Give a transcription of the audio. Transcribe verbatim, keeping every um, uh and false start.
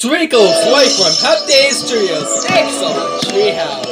Twinkle's live from Hub Day Studios. Excellent treehouse.